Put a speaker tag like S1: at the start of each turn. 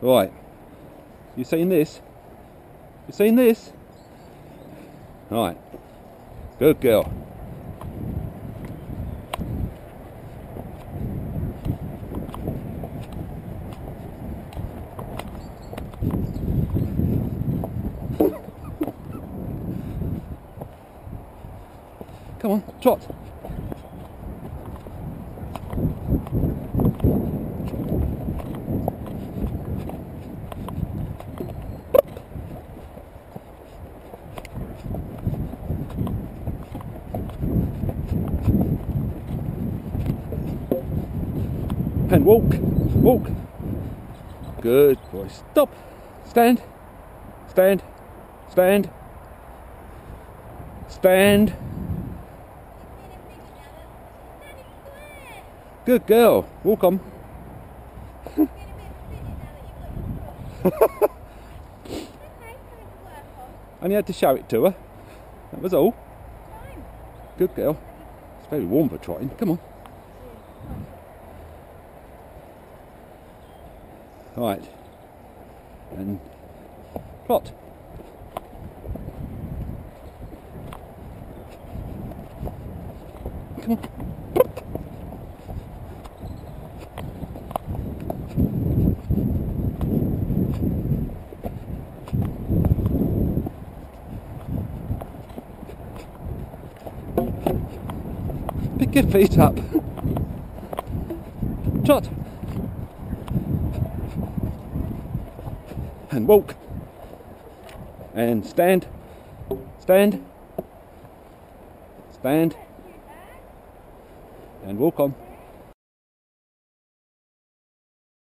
S1: Right. You seen this? You seen this? Right. Good girl. Come on, trot. And walk, walk. Good boy. Stop. Stand. Stand. Stand. Stand. Good girl. Walk on. Only had to show it to her. That was all. Good girl. It's very warm for trotting. Come on. Right. And trot. Come on. Pick your feet up. Trot. And walk. And stand. Stand. Stand. And walk on.